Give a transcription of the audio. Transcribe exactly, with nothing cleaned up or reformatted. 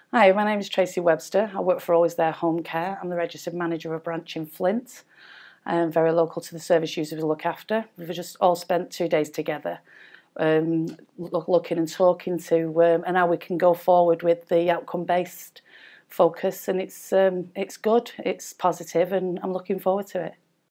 Hi, my name is Tracy Webster. I work for Always There Home Care. I'm the registered manager of a branch in Flint. I'm very local to the service users we look after. We've just all spent two days together um, look, looking and talking to um, and how we can go forward with the outcome-based focus, and it's, um, it's good, it's positive, and I'm looking forward to it.